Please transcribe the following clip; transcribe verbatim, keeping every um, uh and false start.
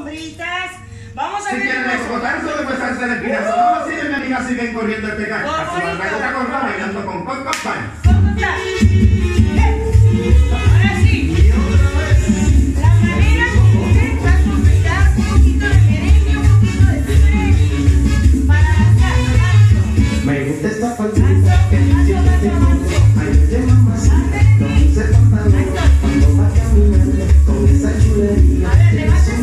sombritas. Vamos a si ver. quieren escotarse o después hacer el pinazo. No, así de mi amiga siguen corriendo este caso. Así va a traer otra cosa bailando con Coco Pan. Ahora sí. La manera como usted va a completar un poquito de merengue, un poquito de cifre para danzar. Me gusta esta falsita que siempre te mueve. Ay, de mamacita, no use pantalón cuando va caminando con esa chulería. A ver, levanta.